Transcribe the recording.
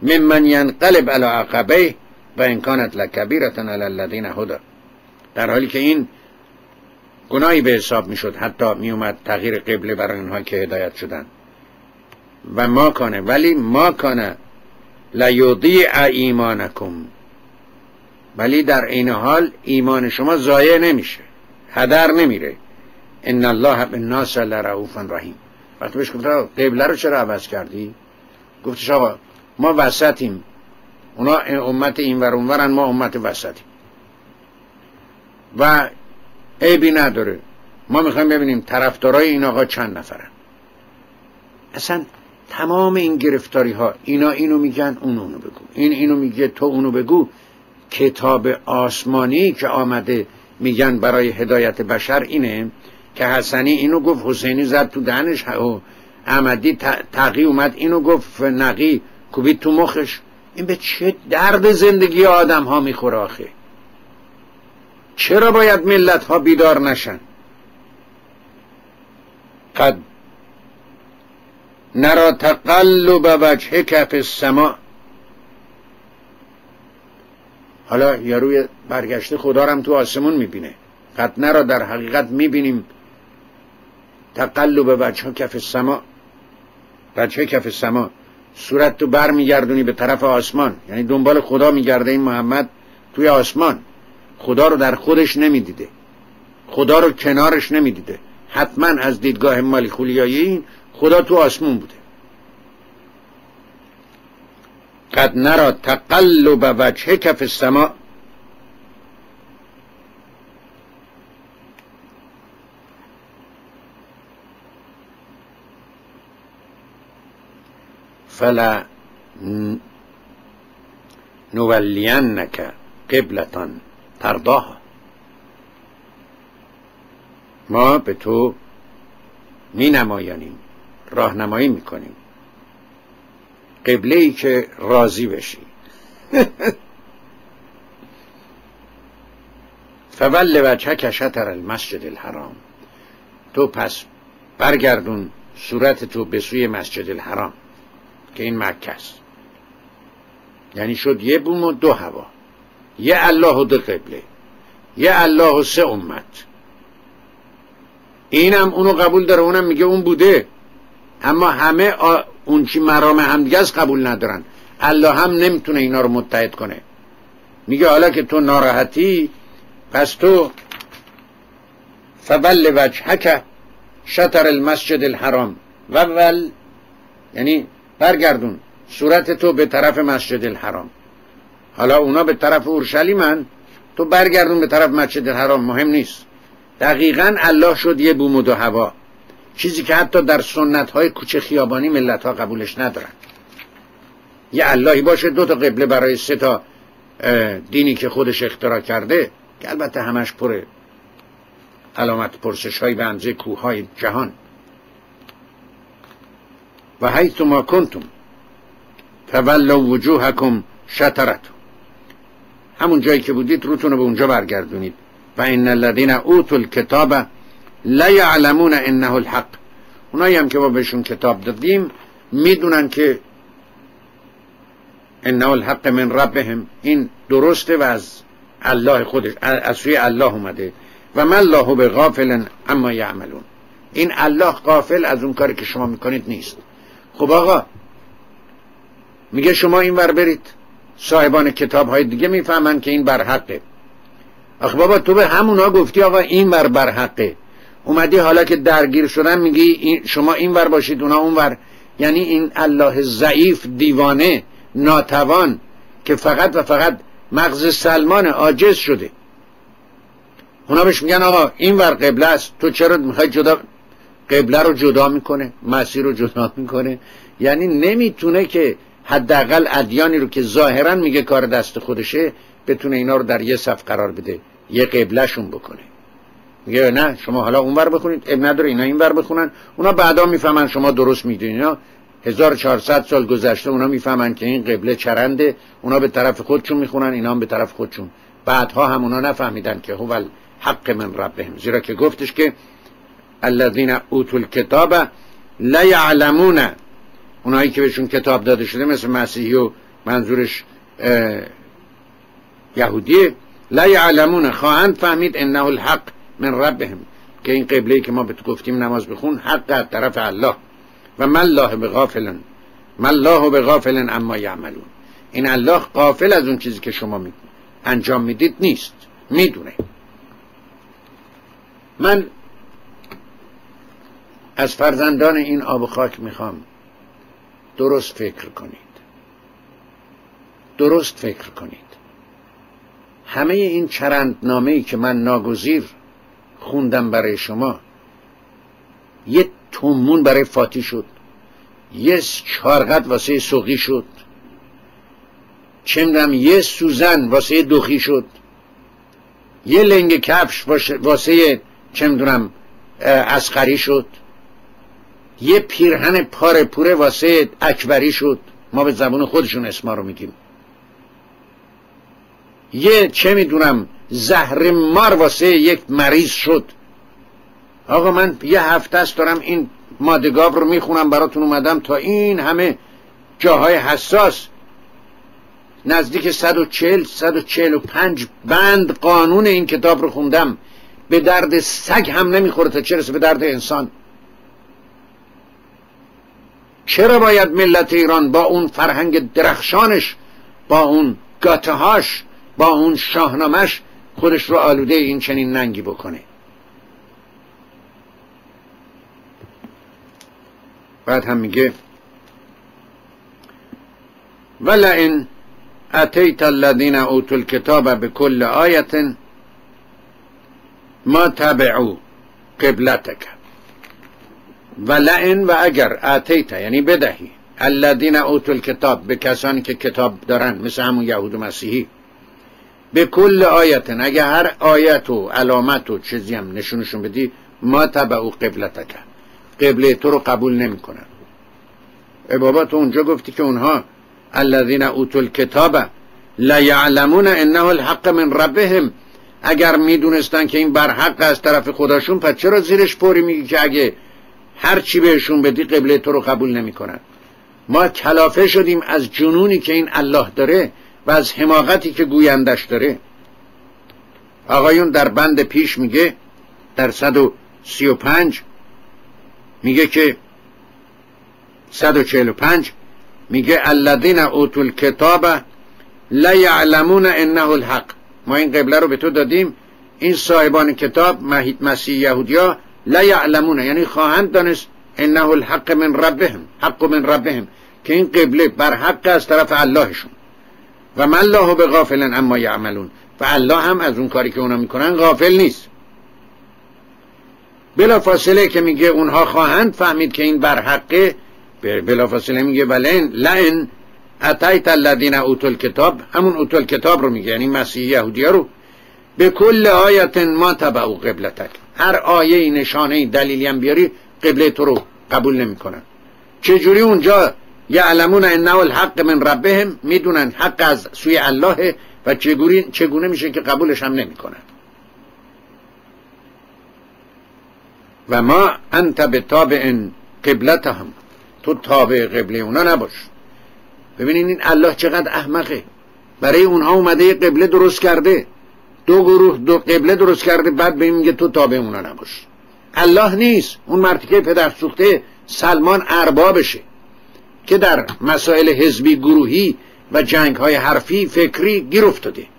ممن ینقلب علی عقبیه و ان کانت لکبیرة علی الذین هدی. در حالی که این گناهی به حساب میشد، حتی میومد تغییر قبله برای اونها که هدایت شدن. و ما کانه، ولی ما کانه لیضیع ایمانکم، ولی در این حال ایمان شما ضایع نمیشه، هدر نمیره. ان الله بالناس لرؤوف رحیم. وقتی بهش گفتن قبله رو چرا عوض کردی؟ گفتش آقا ما وسطیم، اونا امت اینور اونورن، ما امت وسطیم و عیبی نداره. ما میخوایم ببینیم طرفدارای این آقا چند نفرن. اصلا تمام این گرفتاری ها، اینا اینو میگن اون اونو بگو، این اینو میگه تو اونو بگو. کتاب آسمانی که آمده میگن برای هدایت بشر اینه که حسنی اینو گفت، حسینی زد تو دهنش، و احمدی تقی اومد اینو گفت، نقی کوبید تو مخش. این به چه درد زندگی آدم ها میخوره آخه؟ چرا باید ملت ها بیدار نشن؟ قد نرا تقلب وجهک فی السماء. حالا یاروی برگشته خدا رو هم تو آسمون میبینه. قد نرا، در حقیقت میبینیم، تقلب وجهک فی السماء، وجهک فی السماء، صورت تو بر میگردونی به طرف آسمان، یعنی دنبال خدا میگرده این محمد توی آسمان. خدا رو در خودش نمیدیده، خدا رو کنارش نمیدیده. حتما از دیدگاه مالیخولیایی خدا تو آسمون بوده. قد نرا تقلب وجهک فی السماء فلا نولینک قبلة ترضاها. ما به تو می نمایانیم، راهنمایی میکنیم قبله ای که راضی بشی. فول وجهک شطر المسجد الحرام. تو پس برگردون صورت تو به سوی مسجد الحرام که این مکه است. یعنی شد یه بوم و دو هوا، یه الله و دو قبله، یه الله و سه امت. اینم اونو قبول داره، اونم میگه اون بوده، اما همه اون چی مرام همدیگه از قبول ندارن. الله هم نمیتونه اینا رو متحد کنه. میگه حالا که تو ناراحتی، پس تو فول وجهک شطر المسجد الحرام، وول یعنی برگردون صورت تو به طرف مسجد الحرام. حالا اونا به طرف اورشلیمن، تو برگردون به طرف مسجد الحرام، مهم نیست. دقیقاً الله شد یه بوم و دو هوا، چیزی که حتی در سنت های کوچه خیابانی ملت ها قبولش ندارن. یه اللهی باشه دو تا قبله برای سه تا دینی که خودش اختراع کرده، که البته همش پر علامت پرسش های به اندازه کوه های جهان. و حیث ما کنتم فولوا وجوهکم شطرته. همون جایی که بودید روتون رو به اونجا برگردونید. و ان الذین اوتوا الکتاب لا یعلمون انه الحق. اونایی هم که ما بهشون کتاب دادیم میدونن که انه الحق من ربهم، این درسته و از الله خودش، از سوی الله اومده. و ما الله بغافل عما یعملون. این الله غافل از اون کاری که شما میکنید نیست. خب آقا میگه شما این ور برید، صاحبان کتاب های دیگه میفهمن که این بر حقه. آخه بابا تو به همونا گفتی آقا این ور بر حقه، اومدی حالا که درگیر شدن میگی شما این ور باشید اونا اون ور. یعنی این الله ضعیف، دیوانه، ناتوان که فقط و فقط مغز سلمان عاجز شده، اونا بهش میگن آقا این ور قبله است، تو چرا میخوای جدا قبله رو جدا میکنه، مسیر رو جدا میکنه؟ یعنی نمیتونه که حداقل ادیانی رو که ظاهرا میگه کار دست خودشه بتونه اینا رو در یه صف قرار بده، یه قبله شون بکنه. میگه نه شما حالا اونور بخونید، اب نداره اینا اینور بخونن. اونا بعدا میفهمن شما درست میگید. اینا 1400 سال گذشته اونا میفهمن که این قبله چرنده، اونا به طرف خودشون میخونن، اینا هم به طرف خودشون. بعدها هم اونا نفهمیدن که هو الحق من ربهم، زیرا که گفتش که الذین اوتوا الکتاب لا یعلمون، اونایی که بهشون کتاب داده شده مثل مسیحی و منظورش یهودیه، لا یعلمون، خواهند فهمید انه الحق من ربهم، که این قبله‌ای که ما به تو گفتیم نماز بخون حق از طرف الله، و ما الله بغافل، ما الله بغافل عما یعملون، این الله غافل از اون چیزی که شما انجام میدید نیست، میدونه. من از فرزندان این آب و خاک میخوام درست فکر کنید، درست فکر کنید. همه این چرندنامه‌ای که من ناگزیر خوندم برای شما، یه تومون برای فاتی شد، یه چارقد واسه سوقی شد، چه می‌دونم یه سوزن واسه دوخی شد، یه لنگ کفش واسه چه می‌دونم اسقری شد، یه پیرهن پاره پوره واسه اکبری شد، ما به زبون خودشون اسما رو میگیم، یه چه میدونم زهر مار واسه یک مریض شد. آقا من یه هفته است دارم این مادگاب رو میخونم براتون، اومدم تا این همه جاهای حساس، نزدیک 140-145 بند قانون این کتاب رو خوندم، به درد سگ هم نمیخوره تا چه رسه به درد انسان. چرا باید ملت ایران با اون فرهنگ درخشانش، با اون گاته‌هاش، با اون شاهنامش خودش رو آلوده این چنین ننگی بکنه؟ بعد هم میگه ولئن اتیت الذین اوتوا الکتاب بكل آیة ما تبعوا قبلتک، ولئن، و اگر، اتیت یعنی بدهی، الذین اوتوا الکتاب، به کسانی که کتاب دارن مثل همون یهود و مسیحی، به کل آیت، اگه هر آیت و علامت و چیزی هم نشونشون بدی، ما تبعوا قبلتک، قبله تو رو قبول نمی کنن. بابا تو اونجا گفتی که اونها الذین اوتوا الکتاب لا یعلمون انه الحق من ربهم، اگر میدونستن که این برحق از طرف خداشون، پس چرا زیرش پوری میگی که اگه هر چی بهشون بدی قبله تو رو قبول نمی کنن؟ ما کلافه شدیم از جنونی که این الله داره و از حماقتی که گویندش داره. آقایون در بند پیش میگه، در 135 میگه که 145 میگه الذین اوتوا الکتاب لا یعلمون انه الحق، ما این قبله رو به تو دادیم، این صاحبان کتاب مسیح یهودیا لا یعلمون یعنی خواهند دانست انه الحق من ربهم، حق من ربهم، که این قبله بر حق از طرف اللهشون، و ما الله بغافل عما یعملون، و الله هم از اون کاری که اونا میکنن غافل نیست. بلا فاصله که میگه اونها خواهند فهمید که این بر حقه، بلا فاصله میگه ولئن لئن اتیت الذین اوتوا الکتاب، همون اوتوا الکتاب رو میگه، یعنی مسیح یهودیا رو، به کل آیت ما تبعوا قبلتک، هر آیه نشانه دلیلی هم بیاری قبله تو رو قبول نمیکنن. چجوری اونجا یعلمون انه الحق من ربهم، میدونن حق از سوی الله، و چگونه میشه که قبولش هم نمیکنن؟ و ما انت بتابع قبلتهم، تو تابع قبله اونا نباش. ببینین این الله چقدر احمقه، برای اونها اومده یه قبله درست کرده، دو گروه دو قبله درست کرده، بعد به این میگه تو تابع اونا نباش. الله نیست، اون مرتیکه پدر سوخته سلمان اربابشه که در مسائل حزبی، گروهی و جنگ‌های حرفی فکری گیر افتاده.